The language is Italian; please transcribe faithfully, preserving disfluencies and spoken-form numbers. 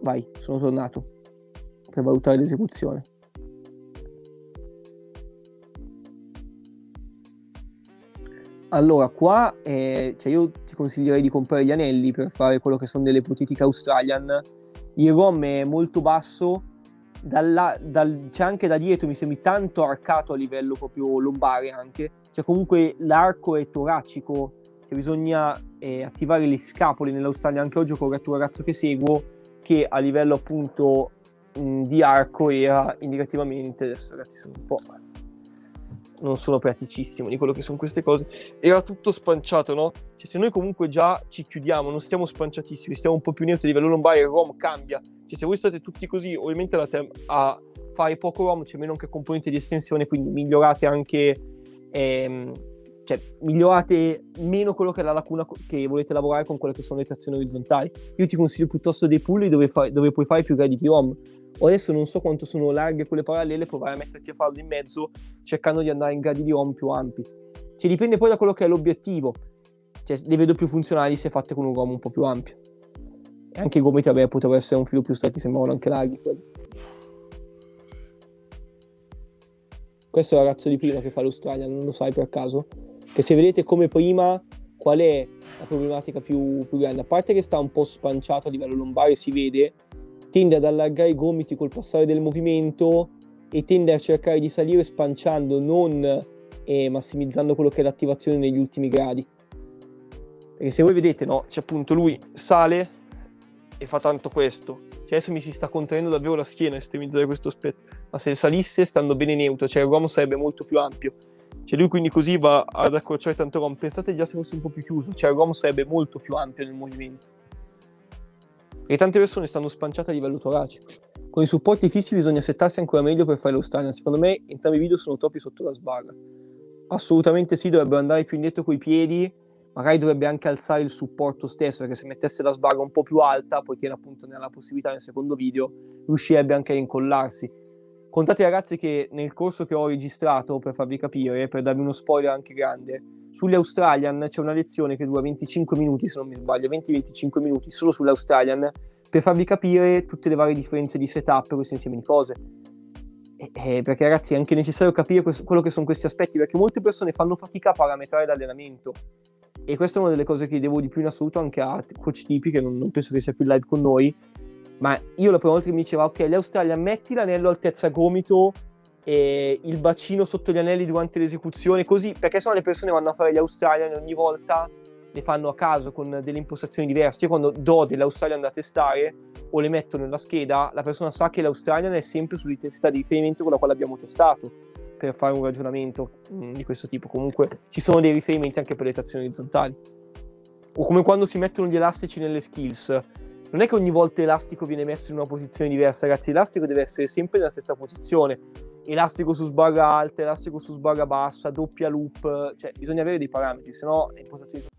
Vai, sono tornato per valutare l'esecuzione. Allora, qua eh, cioè io ti consiglierei di comprare gli anelli per fare quello che sono delle ipotetiche Australian. Il ROM è molto basso, dalla, dal, c'è anche da dietro, mi sembri tanto arcato a livello proprio lombare anche, cioè comunque l'arco è toracico, cioè bisogna eh, attivare le scapole nell'Australia. Anche oggi ho corretto un ragazzo che seguo che a livello appunto mh, di arco era indicativamente, adesso ragazzi sono un po'... non sono praticissimo di quello che sono queste cose, era tutto spanciato, no? Cioè se noi comunque già ci chiudiamo, non stiamo spanciatissimi, stiamo un po' più neutri a livello lombare, il ROM cambia. Cioè se voi state tutti così, ovviamente andate a fare poco ROM, c'è meno anche componente di estensione, quindi migliorate anche ehm, cioè migliorate meno quello che è la lacuna che volete lavorare con quelle che sono le trazioni orizzontali. Io ti consiglio piuttosto dei pulley dove, fai, dove puoi fare più gradi di ROM. O adesso non so quanto sono larghe quelle parallele, provare a metterti a farlo in mezzo cercando di andare in gradi di ROM più ampi. Cioè dipende poi da quello che è l'obiettivo. Cioè le vedo più funzionali se fatte con un ROM un po' più ampio. E anche i gomiti, vabbè, potrebbero essere un filo più stretti, sembravano anche larghi quelli. Questo è il ragazzo di prima che fa l'Australia, non lo sai per caso? Che se vedete come prima, qual è la problematica più, più grande? A parte che sta un po' spanciato a livello lombare, si vede, tende ad allargare i gomiti col passare del movimento e tende a cercare di salire spanciando, non eh, massimizzando quello che è l'attivazione negli ultimi gradi. Perché se voi vedete, no, c'è appunto lui sale e fa tanto questo. Cioè adesso mi si sta contraendo davvero la schiena estremizzare questo aspetto. Ma se salisse stando bene neutro, cioè il ROM sarebbe molto più ampio. Cioè lui quindi così va ad accorciare tanto ROM. Pensate già se fosse un po' più chiuso, cioè il ROM sarebbe molto più ampio nel movimento. E tante persone stanno spanciate a livello toracico. Con i supporti fissi bisogna settarsi ancora meglio per fare lo Australian. Secondo me entrambi i video sono troppi sotto la sbarra. Assolutamente sì, dovrebbero andare più indietro coi piedi, magari dovrebbe anche alzare il supporto stesso, perché se mettesse la sbarra un po' più alta, poiché appunto nella possibilità nel secondo video, riuscirebbe anche a incollarsi. Contate ragazzi che nel corso che ho registrato, per farvi capire, per darvi uno spoiler anche grande, sulle Australian c'è una lezione che dura venticinque minuti, se non mi sbaglio, venti venticinque minuti solo sulle Australian, per farvi capire tutte le varie differenze di setup e questo insieme di cose. Eh, eh, perché ragazzi è anche necessario capire questo, quello che sono questi aspetti, perché molte persone fanno fatica a parametrare l'allenamento, e questa è una delle cose che devo di più in assoluto anche a coach tipi, che non, non penso che sia più live con noi, ma io la prima volta che mi diceva ok, le Australian metti l'anello altezza gomito e il bacino sotto gli anelli durante l'esecuzione, così, perché sennò le persone vanno a fare gli Australian e ogni volta le fanno a caso con delle impostazioni diverse. Io quando do delle Australian da testare o le metto nella scheda, la persona sa che l'Australian è sempre sull'intensità di riferimento con la quale abbiamo testato, per fare un ragionamento mh, di questo tipo. Comunque ci sono dei riferimenti anche per le trazioni orizzontali, o come quando si mettono gli elastici nelle skills. Non è che ogni volta l'elastico viene messo in una posizione diversa, ragazzi, l'elastico deve essere sempre nella stessa posizione, elastico su sbarra alta, elastico su sbarra bassa, doppia loop, cioè bisogna avere dei parametri, se no le impostazioni